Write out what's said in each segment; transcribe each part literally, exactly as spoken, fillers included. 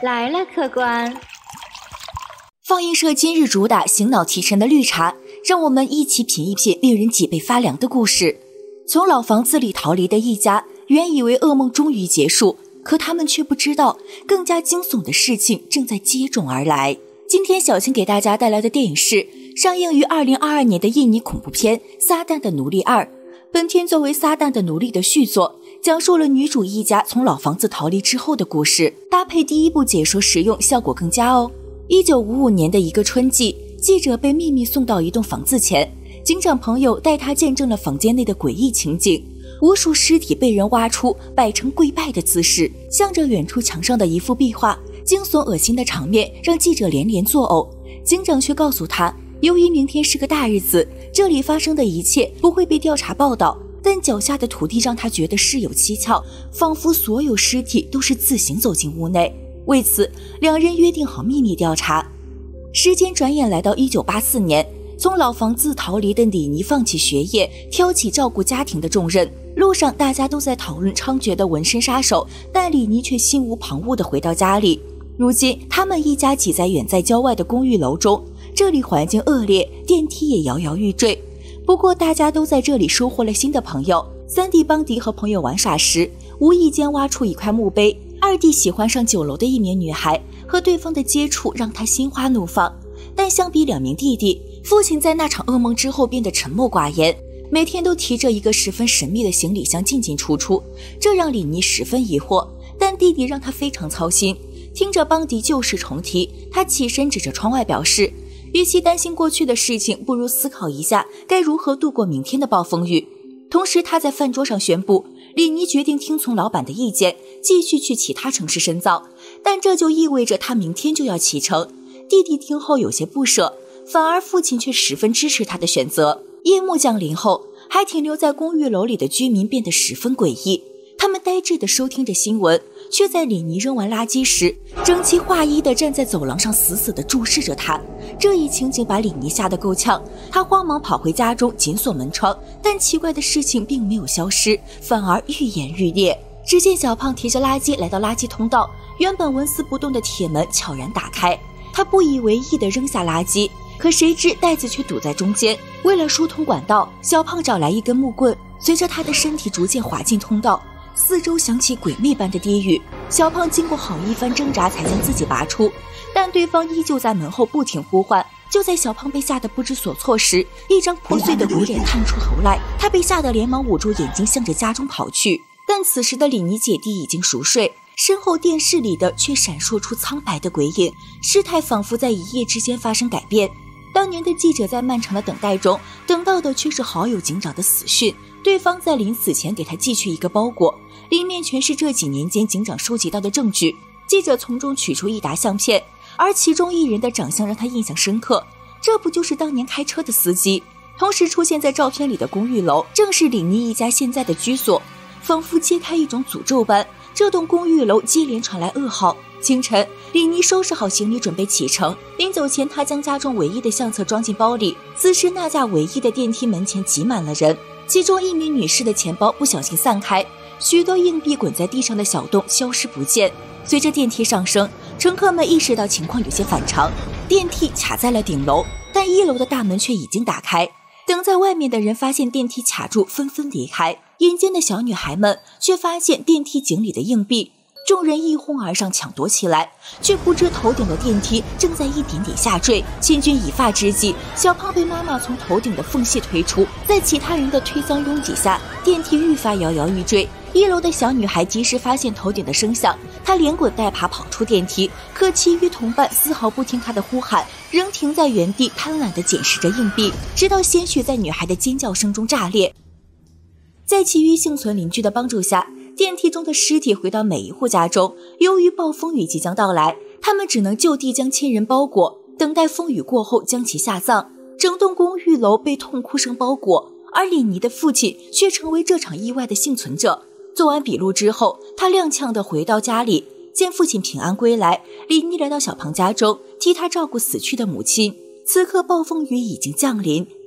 来了，客官。 放映社今日主打醒脑提神的绿茶，让我们一起品一品令人脊背发凉的故事。从老房子里逃离的一家，原以为噩梦终于结束，可他们却不知道，更加惊悚的事情正在接踵而来。今天小青给大家带来的电影是上映于二零二二年的印尼恐怖片《撒旦的奴隶二》。本片作为《撒旦的奴隶》的续作，讲述了女主一家从老房子逃离之后的故事，搭配第一部解说实用，效果更佳哦。一九五五年的一个春季，记者被秘密送到一栋房子前，警长朋友带他见证了房间内的诡异情景，无数尸体被人挖出，摆成跪拜的姿势，向着远处墙上的一幅壁画，惊悚恶心的场面让记者连连作呕。警长却告诉他，由于明天是个大日子，这里发生的一切不会被调查报道，但脚下的土地让他觉得事有蹊跷，仿佛所有尸体都是自行走进屋内。为此，两人约定好秘密调查。时间转眼来到一九八四年，从老房子逃离的李妮放弃学业，挑起照顾家庭的重任。路上大家都在讨论猖獗的纹身杀手，但李妮却心无旁骛地回到家里。如今他们一家挤在远在郊外的公寓楼中，这里环境恶劣，电梯也摇摇欲坠。不过大家都在这里收获了新的朋友。三弟邦迪和朋友玩耍时，无意间挖出一块墓碑。二弟喜欢上九楼的一名女孩，和对方的接触让他心花怒放。但相比两名弟弟，父亲在那场噩梦之后变得沉默寡言，每天都提着一个十分神秘的行李箱进进出出，这让李妮十分疑惑。但弟弟让他非常操心。听着邦迪旧事重提，他起身指着窗外表示，与其担心过去的事情，不如思考一下该如何度过明天的暴风雨。同时他在饭桌上宣布，李妮决定听从老板的意见，继续去其他城市深造，但这就意味着他明天就要启程。弟弟听后有些不舍，反而父亲却十分支持他的选择。夜幕降临后，还停留在公寓楼里的居民变得十分诡异，他们呆滞地收听着新闻，却在李妮扔完垃圾时，整齐划一地站在走廊上，死死地注视着她。这一情景把李妮吓得够呛，她慌忙跑回家中紧锁门窗，但奇怪的事情并没有消失，反而愈演愈烈。只见小胖提着垃圾来到垃圾通道，原本纹丝不动的铁门悄然打开，他不以为意地扔下垃圾，可谁知袋子却堵在中间。为了疏通管道，小胖找来一根木棍，随着他的身体逐渐滑进通道，四周响起鬼魅般的低语。小胖经过好一番挣扎才将自己拔出，但对方依旧在门后不停呼唤。就在小胖被吓得不知所措时，一张破碎的鬼脸探出头来，他被吓得连忙捂住眼睛，向着家中跑去。但此时的李妮姐弟已经熟睡，身后电视里的却闪烁出苍白的鬼影，事态仿佛在一夜之间发生改变。当年的记者在漫长的等待中，等到的却是好友警长的死讯。对方在临死前给他寄去一个包裹，里面全是这几年间警长收集到的证据。记者从中取出一沓相片，而其中一人的长相让他印象深刻，这不就是当年开车的司机？同时出现在照片里的公寓楼，正是李妮一家现在的居所。仿佛揭开一种诅咒般，这栋公寓楼接连传来噩耗。清晨，李妮收拾好行李准备启程，临走前她将家中唯一的相册装进包里。此时那架唯一的电梯门前挤满了人，其中一名女士的钱包不小心散开，许多硬币滚在地上的小洞消失不见。随着电梯上升，乘客们意识到情况有些反常，电梯卡在了顶楼，但一楼的大门却已经打开。等在外面的人发现电梯卡住，纷纷离开。眼尖的小女孩们却发现电梯井里的硬币，众人一哄而上抢夺起来，却不知头顶的电梯正在一点点下坠。千钧一发之际，小胖被妈妈从头顶的缝隙推出，在其他人的推搡拥挤下，电梯愈发摇摇欲坠。一楼的小女孩及时发现头顶的声响，她连滚带爬跑出电梯，可其余同伴丝毫不听她的呼喊，仍停在原地贪婪地捡拾着硬币，直到鲜血在女孩的尖叫声中炸裂。在其余幸存邻居的帮助下，电梯中的尸体回到每一户家中。由于暴风雨即将到来，他们只能就地将亲人包裹，等待风雨过后将其下葬。整栋公寓楼被痛哭声包裹，而李妮的父亲却成为这场意外的幸存者。做完笔录之后，他踉跄地回到家里，见父亲平安归来，李妮来到小胖家中，替他照顾死去的母亲。此刻暴风雨已经降临，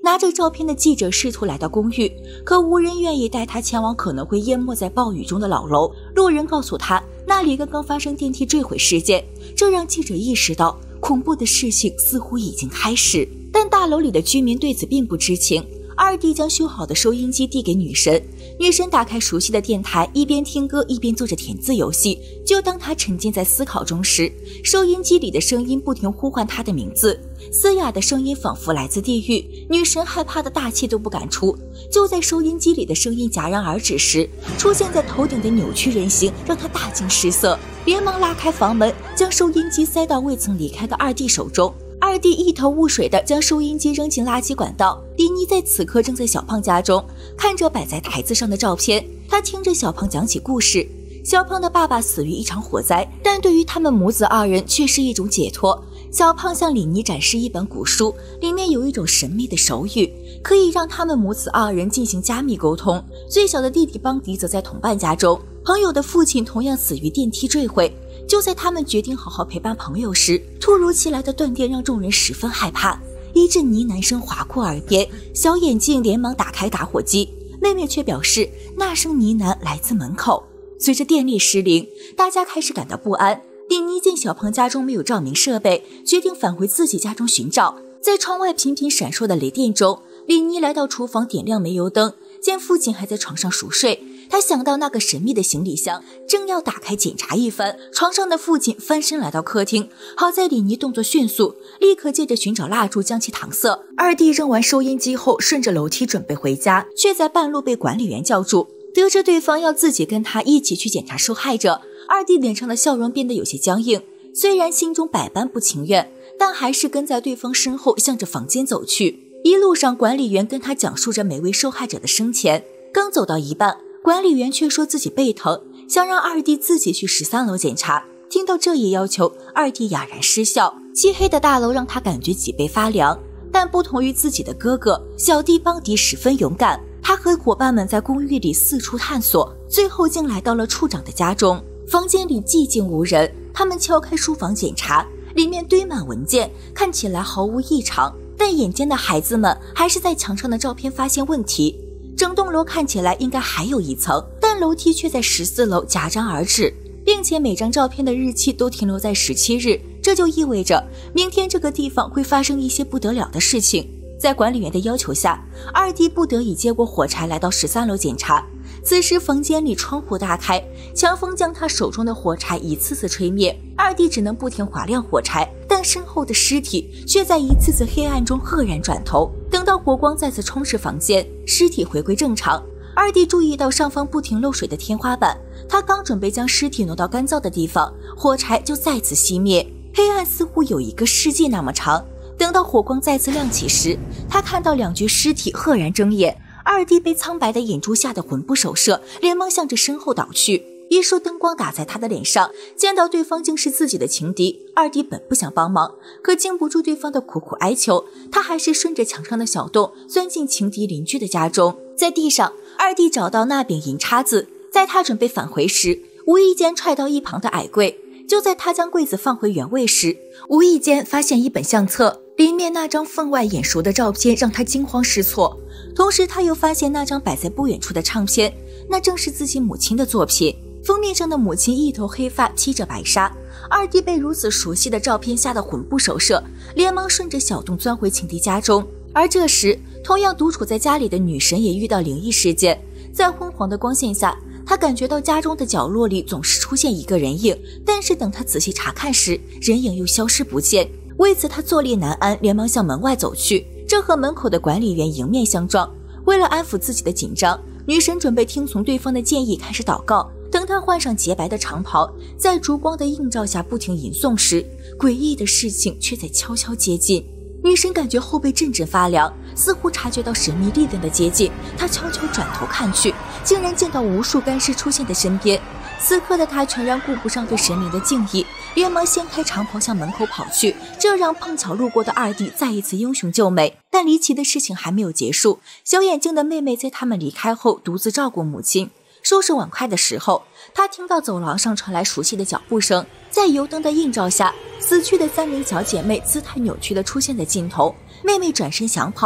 拿着照片的记者试图来到公寓，可无人愿意带他前往可能会淹没在暴雨中的老楼。路人告诉他，那里刚刚发生电梯坠毁事件，这让记者意识到恐怖的事情似乎已经开始。但大楼里的居民对此并不知情。二弟将修好的收音机递给女神，女神打开熟悉的电台，一边听歌一边做着填字游戏。就当她沉浸在思考中时，收音机里的声音不停呼唤她的名字，嘶哑的声音仿佛来自地狱，女神害怕的大气都不敢出。就在收音机里的声音戛然而止时，出现在头顶的扭曲人形让她大惊失色，连忙拉开房门，将收音机塞到未曾离开的二弟手中。二弟一头雾水地将收音机扔进垃圾管道。李妮在此刻正在小胖家中，看着摆在台子上的照片，她听着小胖讲起故事。小胖的爸爸死于一场火灾，但对于他们母子二人却是一种解脱。小胖向李妮展示一本古书，里面有一种神秘的手语，可以让他们母子二人进行加密沟通。最小的弟弟邦迪则在同伴家中，朋友的父亲同样死于电梯坠毁。就在他们决定好好陪伴朋友时，突如其来的断电让众人十分害怕。一阵呢喃声划过耳边，小眼镜连忙打开打火机，妹妹却表示那声呢喃来自门口。随着电力失灵，大家开始感到不安。李妮见小胖家中没有照明设备，决定返回自己家中寻找。在窗外频频闪烁的雷电中，李妮来到厨房点亮煤油灯，见父亲还在床上熟睡。他想到那个神秘的行李箱，正要打开检查一番，床上的父亲翻身来到客厅。好在李妮动作迅速，立刻借着寻找蜡烛将其搪塞。二弟扔完收音机后，顺着楼梯准备回家，却在半路被管理员叫住。得知对方要自己跟他一起去检查受害者，二弟脸上的笑容变得有些僵硬。虽然心中百般不情愿，但还是跟在对方身后向着房间走去。一路上，管理员跟他讲述着每位受害者的生前。刚走到一半，管理员却说自己背疼，想让二弟自己去十三楼检查。听到这一要求，二弟哑然失笑。漆黑的大楼让他感觉脊背发凉，但不同于自己的哥哥，小弟邦迪十分勇敢。他和伙伴们在公寓里四处探索，最后竟来到了处长的家中。房间里寂静无人，他们敲开书房检查，里面堆满文件，看起来毫无异常。但眼尖的孩子们还是在墙上的照片发现问题。整栋楼看起来应该还有一层，但楼梯却在十四楼戛然而止，并且每张照片的日期都停留在十七日，这就意味着明天这个地方会发生一些不得了的事情。在管理员的要求下，二弟不得已接过火柴来到十三楼检查。此时房间里窗户大开，强风将他手中的火柴一次次吹灭，二弟只能不停划亮火柴，但身后的尸体却在一次次黑暗中赫然转头。等到火光再次充斥房间，尸体回归正常，二弟注意到上方不停漏水的天花板，他刚准备将尸体挪到干燥的地方，火柴就再次熄灭。黑暗似乎有一个世纪那么长。等到火光再次亮起时，他看到两具尸体赫然睁眼，二弟被苍白的眼珠吓得魂不守舍，连忙向着身后倒去。一束灯光打在他的脸上，见到对方竟是自己的情敌，二弟本不想帮忙，可经不住对方的苦苦哀求，他还是顺着墙上的小洞钻进情敌邻居的家中。在地上，二弟找到那柄银叉子，在他准备返回时，无意间踹到一旁的矮柜。就在他将柜子放回原位时，无意间发现一本相册，里面那张分外眼熟的照片让他惊慌失措。同时他又发现那张摆在不远处的唱片，那正是自己母亲的作品。封面上的母亲一头黑发披着白纱，二弟被如此熟悉的照片吓得魂不守舍，连忙顺着小洞钻回情敌家中。而这时同样独处在家里的女神也遇到灵异事件，在昏黄的光线下，他感觉到家中的角落里总是出现一个人影，但是等他仔细查看时，人影又消失不见。为此他坐立难安，连忙向门外走去，正和门口的管理员迎面相撞。为了安抚自己的紧张，女神准备听从对方的建议开始祷告。等她换上洁白的长袍，在烛光的映照下不停吟诵时，诡异的事情却在悄悄接近。女神感觉后背阵阵发凉，似乎察觉到神秘力量的接近，她悄悄转头看去，竟然见到无数干尸出现在身边。此刻的她全然顾不上对神明的敬意，连忙掀开长袍向门口跑去，这让碰巧路过的二弟再一次英雄救美。但离奇的事情还没有结束，小眼睛的妹妹在他们离开后独自照顾母亲。收拾碗筷的时候，她听到走廊上传来熟悉的脚步声，在油灯的映照下，死去的三名小姐妹姿态扭曲地出现在镜头。妹妹转身想跑，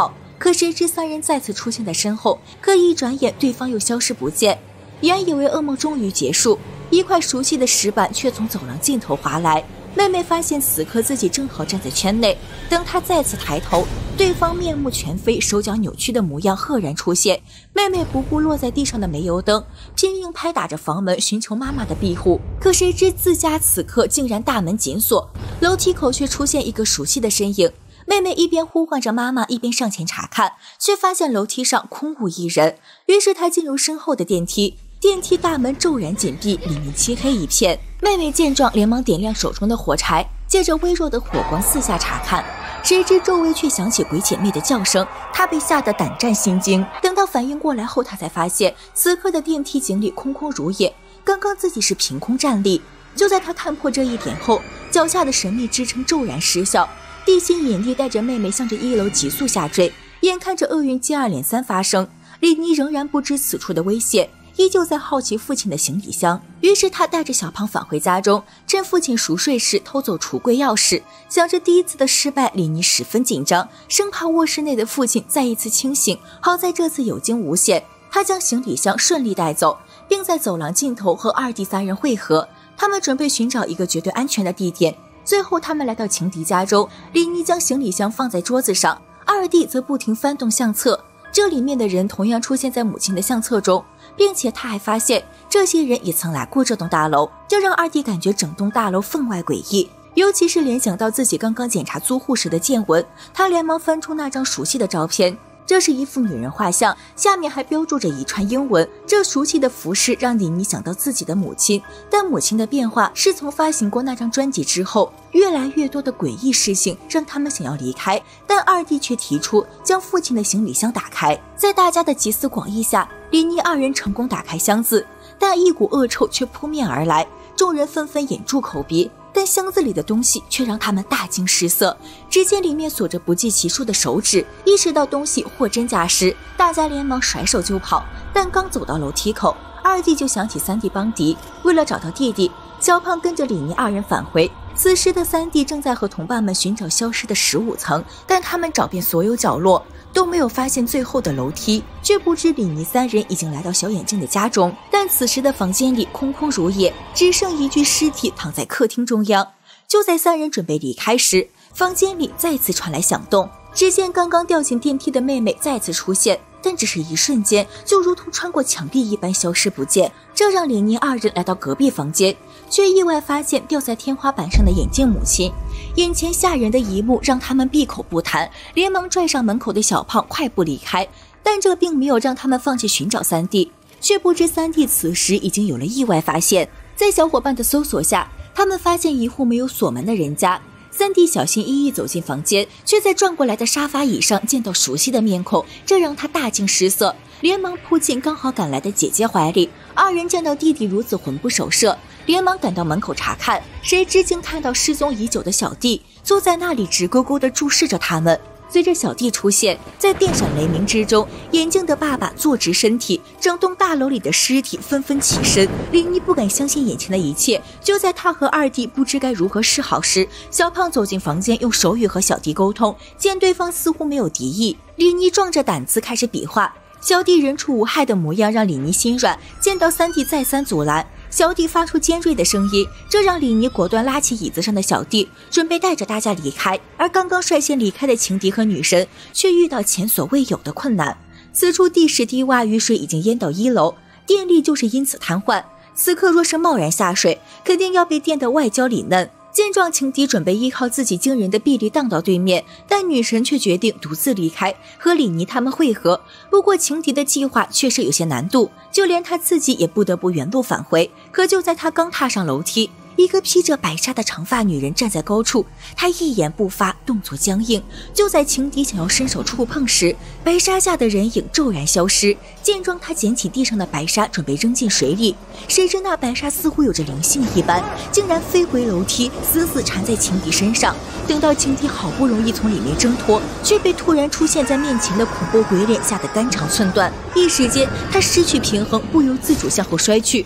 可谁知三人再次出现在身后，可一转眼对方又消失不见。原以为噩梦终于结束，一块熟悉的石板却从走廊尽头滑来。妹妹发现此刻自己正好站在圈内，等她再次抬头，对方面目全非，手脚扭曲的模样赫然出现。妹妹不顾落在地上的煤油灯，拼命拍打着房门寻求妈妈的庇护。可谁知自家此刻竟然大门紧锁，楼梯口却出现一个熟悉的身影。妹妹一边呼唤着妈妈，一边上前查看，却发现楼梯上空无一人。于是她进入身后的电梯，电梯大门骤然紧闭，里面漆黑一片。妹妹见状，连忙点亮手中的火柴，借着微弱的火光四下查看，谁知周围却响起鬼姐妹的叫声，她被吓得胆战心惊。等到反应过来后，她才发现此刻的电梯井里空空如也，刚刚自己是凭空站立。就在她看破这一点后，脚下的神秘支撑骤然失效，地心引力带着妹妹向着一楼急速下坠。眼看着厄运接二连三发生，李妮仍然不知此处的危险，依旧在好奇父亲的行李箱。于是他带着小胖返回家中，趁父亲熟睡时偷走橱柜钥匙。想着第一次的失败，李妮十分紧张，生怕卧室内的父亲再一次清醒。好在这次有惊无险，他将行李箱顺利带走，并在走廊尽头和二弟三人会合。他们准备寻找一个绝对安全的地点。最后他们来到情敌家中，李妮将行李箱放在桌子上，二弟则不停翻动相册，这里面的人同样出现在母亲的相册中，并且他还发现这些人也曾来过这栋大楼，这让二弟感觉整栋大楼分外诡异。尤其是联想到自己刚刚检查租户时的见闻，他连忙翻出那张熟悉的照片，这是一幅女人画像，下面还标注着一串英文。这熟悉的服饰让李妮想到自己的母亲，但母亲的变化是从发行过那张专辑之后，越来越多的诡异事情让他们想要离开，但二弟却提出将父亲的行李箱打开。在大家的集思广益下，李妮二人成功打开箱子，但一股恶臭却扑面而来，众人纷纷掩住口鼻，但箱子里的东西却让他们大惊失色。只见里面锁着不计其数的手指，意识到东西货真价实，大家连忙甩手就跑。但刚走到楼梯口，二弟就想起三弟邦迪，为了找到弟弟，小胖跟着李妮二人返回。此时的三弟正在和同伴们寻找消失的十五层，但他们找遍所有角落都没有发现最后的楼梯，却不知李妮三人已经来到小眼镜的家中。但此时的房间里空空如也，只剩一具尸体躺在客厅中央。就在三人准备离开时，房间里再次传来响动，只见刚刚掉进电梯的妹妹再次出现，但只是一瞬间，就如同穿过墙壁一般消失不见。这让李妮二人来到隔壁房间，却意外发现吊在天花板上的眼镜母亲。眼前吓人的一幕让他们闭口不谈，连忙拽上门口的小胖快步离开。但这并没有让他们放弃寻找三弟，却不知三弟此时已经有了意外发现。在小伙伴的搜索下，他们发现一户没有锁门的人家。三弟小心翼翼走进房间，却在转过来的沙发椅上见到熟悉的面孔，这让他大惊失色，连忙扑进刚好赶来的姐姐怀里。二人见到弟弟如此魂不守舍，连忙赶到门口查看，谁知竟看到失踪已久的小弟坐在那里直勾勾地注视着他们。随着小弟出现，在电闪雷鸣之中，眼镜的爸爸坐直身体，整栋大楼里的尸体纷纷起身。李妮不敢相信眼前的一切，就在他和二弟不知该如何是好时，小胖走进房间，用手语和小弟沟通。见对方似乎没有敌意，李妮壮着胆子开始比划。小弟人畜无害的模样让李妮心软，见到三弟再三阻拦，小弟发出尖锐的声音，这让李妮果断拉起椅子上的小弟，准备带着大家离开。而刚刚率先离开的情敌和女神却遇到前所未有的困难。此处地势低洼，雨水已经淹到一楼，电力就是因此瘫痪。此刻若是贸然下水，肯定要被电得外焦里嫩。见状，情敌准备依靠自己惊人的臂力荡到对面，但女神却决定独自离开，和李妮他们会合。不过情敌的计划确实有些难度，就连他自己也不得不原路返回。可就在他刚踏上楼梯，一个披着白纱的长发女人站在高处，她一言不发，动作僵硬。就在情敌想要伸手触碰时，白纱下的人影骤然消失。见状，他捡起地上的白纱准备扔进水里，谁知那白纱似乎有着灵性一般，竟然飞回楼梯，死死缠在情敌身上。等到情敌好不容易从里面挣脱，却被突然出现在面前的恐怖鬼脸吓得肝肠寸断，一时间他失去平衡，不由自主向后摔去。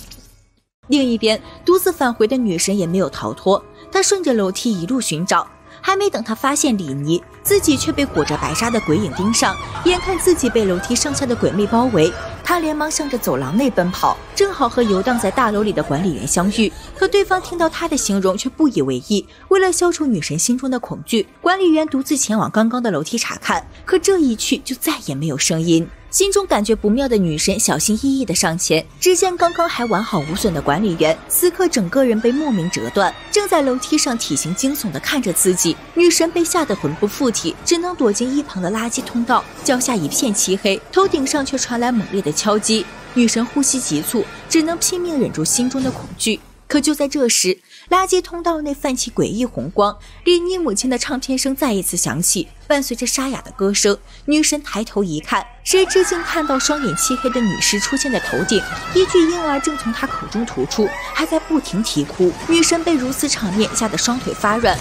另一边，独自返回的女神也没有逃脱，她顺着楼梯一路寻找。 还没等他发现李妮，自己却被裹着白纱的鬼影盯上，眼看自己被楼梯上下的鬼魅包围，他连忙向着走廊内奔跑，正好和游荡在大楼里的管理员相遇。可对方听到他的形容却不以为意，为了消除女神心中的恐惧，管理员独自前往刚刚的楼梯查看，可这一去就再也没有声音。心中感觉不妙的女神小心翼翼地上前，只见刚刚还完好无损的管理员，此刻整个人被莫名折断，正在楼梯上体型惊悚地看着自己。女神被吓得魂不附体，只能躲进一旁的垃圾通道，脚下一片漆黑，头顶上却传来猛烈的敲击。女神呼吸急促，只能拼命忍住心中的恐惧。可就在这时，垃圾通道内泛起诡异红光，李妮母亲的唱片声再一次响起，伴随着沙哑的歌声。女神抬头一看，谁知竟看到双眼漆黑的女尸出现在头顶，一具婴儿正从她口中吐出，还在不停啼哭。女神被如此场面吓得双腿发软。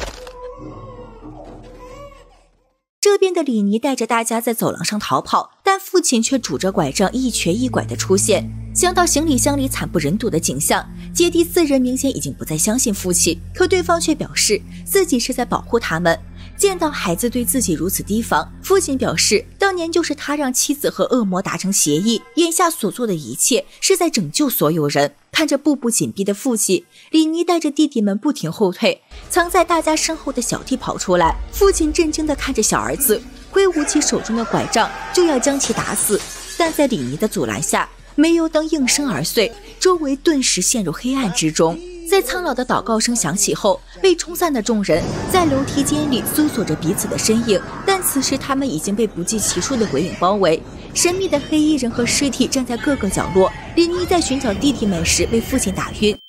这边的李妮带着大家在走廊上逃跑，但父亲却拄着拐杖一瘸一拐的出现。想到行李箱里惨不忍睹的景象，姐弟四人明显已经不再相信父亲，可对方却表示自己是在保护他们。见到孩子对自己如此提防，父亲表示当年就是他让妻子和恶魔达成协议，眼下所做的一切是在拯救所有人。看着步步紧逼的父亲，李妮带着弟弟们不停后退，藏在大家身后的小弟跑出来，父亲震惊地看着小儿子，挥舞起手中的拐杖就要将其打死，但在李妮的阻拦下，煤油灯应声而碎，周围顿时陷入黑暗之中。在苍老的祷告声响起后，被冲散的众人在楼梯间里搜索着彼此的身影，但此时他们已经被不计其数的鬼影包围。神秘的黑衣人和尸体站在各个角落，李妮在寻找弟弟们时被父亲打晕。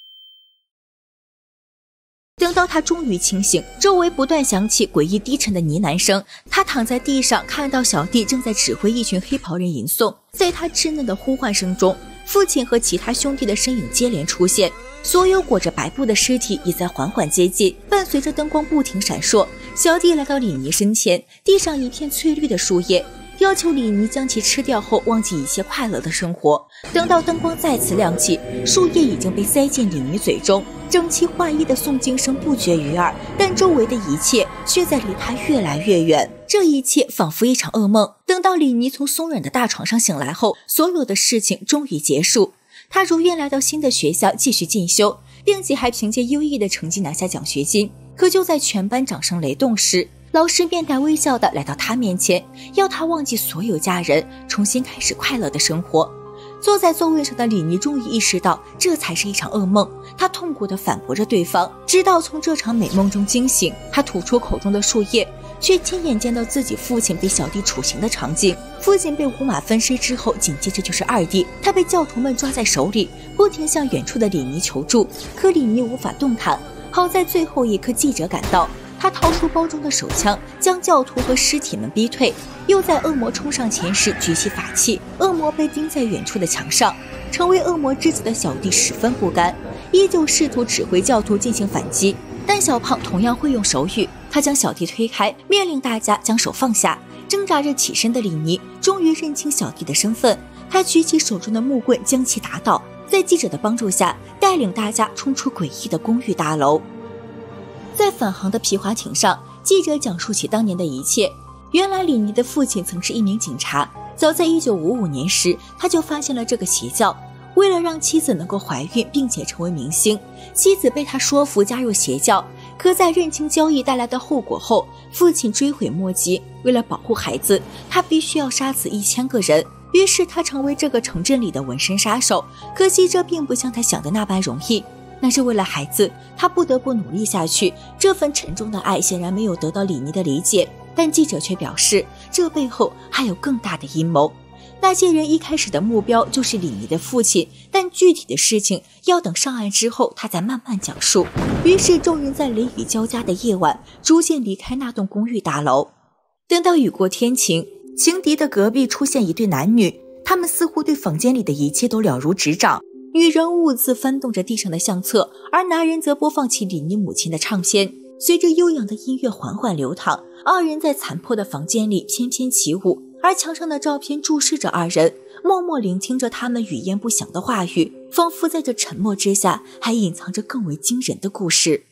等到他终于清醒，周围不断响起诡异低沉的呢喃声。他躺在地上，看到小弟正在指挥一群黑袍人吟诵。在他稚嫩的呼唤声中，父亲和其他兄弟的身影接连出现，所有裹着白布的尸体也在缓缓接近，伴随着灯光不停闪烁。小弟来到李妮身前，地上一片翠绿的树叶，要求李妮将其吃掉后忘记一切快乐的生活。等到灯光再次亮起，树叶已经被塞进李妮嘴中，整齐划一的诵经声不绝于耳，但周围的一切却在离他越来越远。这一切仿佛一场噩梦。等到李妮从松软的大床上醒来后，所有的事情终于结束。她如愿来到新的学校继续进修，并且还凭借优异的成绩拿下奖学金。可就在全班掌声雷动时，老师面带微笑地来到她面前，要她忘记所有家人，重新开始快乐的生活。坐在座位上的李妮终于意识到这才是一场噩梦，她痛苦地反驳着对方，直到从这场美梦中惊醒。她吐出口中的树叶，却亲眼见到自己父亲被小弟处刑的场景。父亲被五马分尸之后，紧接着就是二弟，他被教徒们抓在手里，不停向远处的李妮求助，可李妮无法动弹。好在最后一刻记者赶到，他掏出包中的手枪，将教徒和尸体们逼退，又在恶魔冲上前时举起法器，恶魔被钉在远处的墙上。成为恶魔之子的小弟十分不甘，依旧试图指挥教徒进行反击，但小胖同样会用手语，他将小弟推开，命令大家将手放下。挣扎着起身的李妮终于认清小弟的身份，他举起手中的木棍将其打倒，在记者的帮助下带领大家冲出诡异的公寓大楼。在返航的皮划艇上，记者讲述起当年的一切。原来李妮的父亲曾是一名警察，早在一九五五年时他就发现了这个邪教，为了让妻子能够怀孕并且成为明星，妻子被他说服加入邪教。可在认清交易带来的后果后，父亲追悔莫及，为了保护孩子，他必须要杀死一千个人。于是他成为这个城镇里的纹身杀手。可惜这并不像他想的那般容易，那是为了孩子，他不得不努力下去。这份沉重的爱显然没有得到李妮的理解，但记者却表示，这背后还有更大的阴谋。那些人一开始的目标就是李妮的父亲，但具体的事情要等上岸之后他再慢慢讲述。于是众人在雷雨交加的夜晚逐渐离开那栋公寓大楼。等到雨过天晴，情敌的隔壁出现一对男女，他们似乎对房间里的一切都了如指掌。女人兀自翻动着地上的相册，而男人则播放起李妮母亲的唱片。随着悠扬的音乐缓缓流淌，二人在残破的房间里翩翩起舞，而墙上的照片注视着二人，默默聆听着他们语焉不详的话语，仿佛在这沉默之下还隐藏着更为惊人的故事。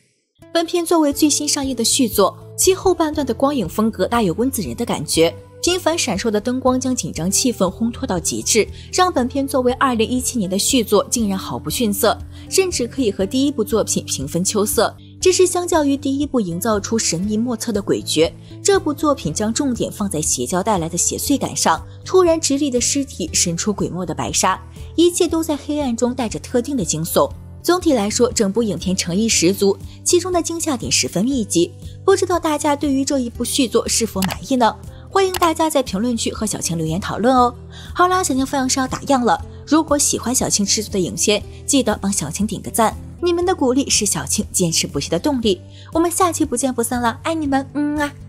本片作为最新上映的续作，其后半段的光影风格大有温子仁的感觉，频繁闪烁的灯光将紧张气氛烘托到极致，让本片作为二零一七年的续作竟然毫不逊色，甚至可以和第一部作品平分秋色。只是相较于第一部营造出神秘莫测的诡谲，这部作品将重点放在邪教带来的邪祟感上，突然直立的尸体伸出鬼墨的白纱，一切都在黑暗中带着特定的惊悚。总体来说，整部影片诚意十足，其中的惊吓点十分密集，不知道大家对于这一部续作是否满意呢？欢迎大家在评论区和小青留言讨论哦。好啦，小青发样是要打烊了，如果喜欢小青制作的影片，记得帮小青点个赞，你们的鼓励是小青坚持不懈的动力。我们下期不见不散啦，爱你们，嗯啊。